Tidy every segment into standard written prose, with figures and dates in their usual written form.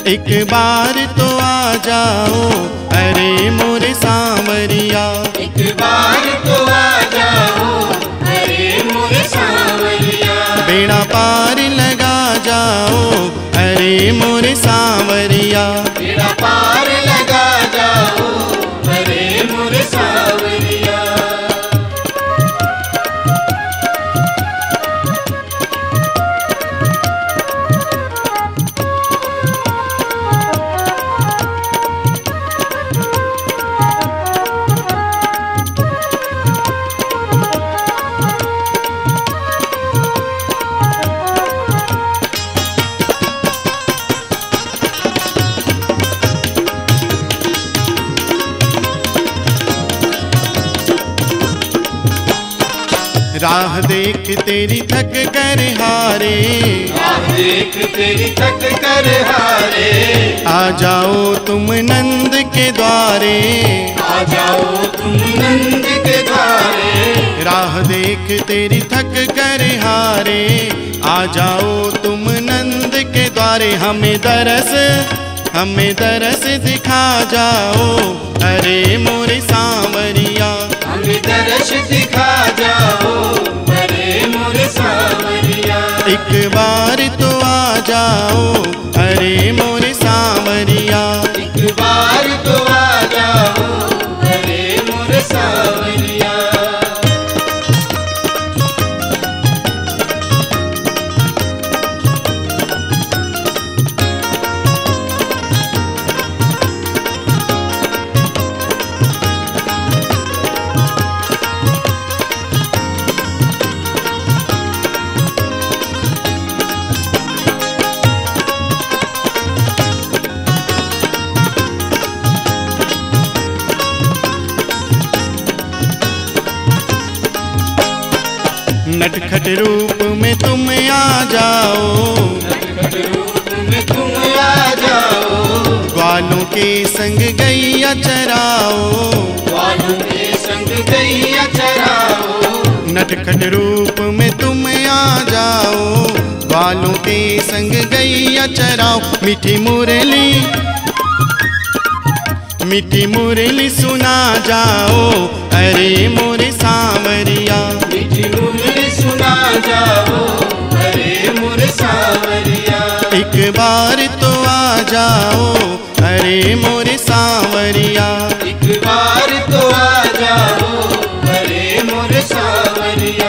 एक बार तो आ जाओ अरे मोरे सांवरिया, एक बार तो आ जाओ अरे मोरे सांवरिया। बेड़ा पार लगा जाओ अरे मोरे सांवरिया, बेड़ा पार लगा जाओ अरे मोरे सांवरिया। राह देख तेरी थक कर हारे, राह देख तेरी थक कर हारे। आ जाओ तुम नंद के द्वारे, आ जाओ तुम नंद के द्वारे। राह देख तेरी थक कर हारे, आ जाओ तुम नंद के द्वारे। हमें दरस दिखा जाओ अरे मोरे सांवरिया, हमें दर्श दिखा जाओ अरे मोरे सांवरिया। एक बार तो आ जाओ अरे मोरे सांवरिया, एक बार तो आ जाओ अरे मोरे सांवरिया। नटखट रूप में तुम आ जाओ, नटखट रूप में तुम आ जाओ। ग्वालों के संग गैया चराओ, ग्वालों के संग गैया चराओ। नटखट रूप में तुम आ जाओ, ग्वालों के संग गैया चराओ। मीठी मुरली सुना जाओ अरे मोरे सांवरिया, मीठी मुरली सुना जाओ अरे मोरे सांवरिया। एक बार तो आ जाओ अरे मोरे सांवरिया, एक बार तो आ जाओ अरे मोरे सांवरिया।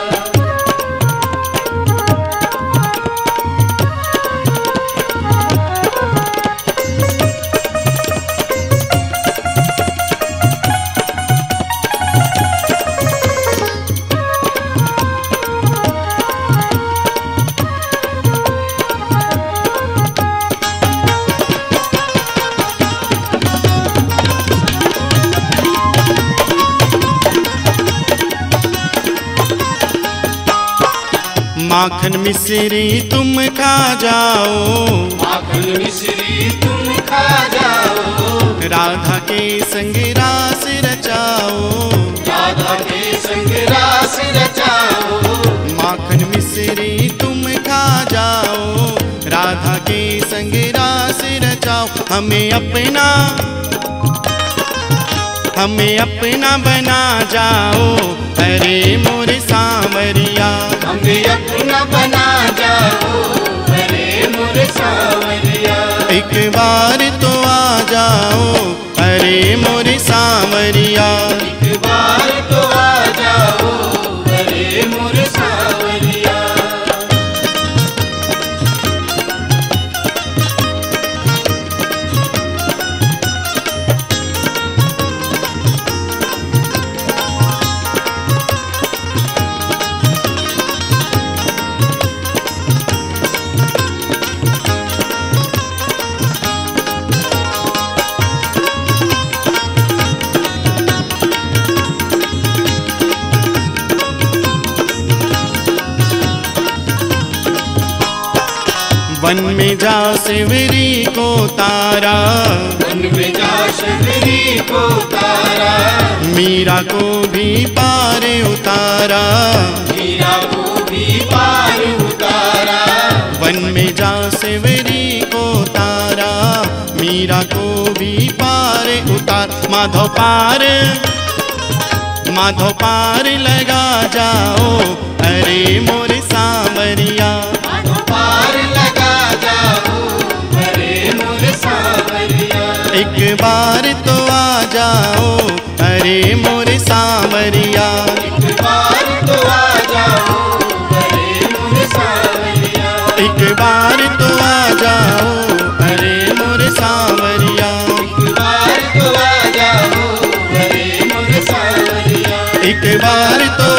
माखन मिश्री तुम खा जाओ, माखन मिश्री तुम खा जाओ। राधा के संग रास रचाओ, राधा के संग रास रचाओ। माखन मिश्री तुम खा जाओ, राधा के संग रास रचाओ। हमें अपना बना जाओ अरे मोरे सांवरिया, हमें अपना बना जाओ अरे मोरे सांवरिया। एक बार तो आ जाओ अरे मोरे सांवरिया, एक बार तो आ जाओ अरे मोरे सांवरिया। वन में जा शिवरी को तारा, वन में जा शिवरी को तारा। मीरा को भी पार उतारा, मीरा को भी पार उतारा। वन में जा शिवरी को तारा, मीरा को भी पार उतार। माधो पार लगा जाओ, अरे मोरे सांवरिया। माधो पार लगा जाओ, अरे मोरे सांवरिया। एक बार तो आ जाओ, अरे मोरे सांवरिया। एक बार तो आ जाओ, अरे मोरे सांवरिया। एक बार तो आ जाओ, अरे मोरे सांवरिया। एक बार तो आ जाओ, अरे मोरे सांवरिया। एक बार तो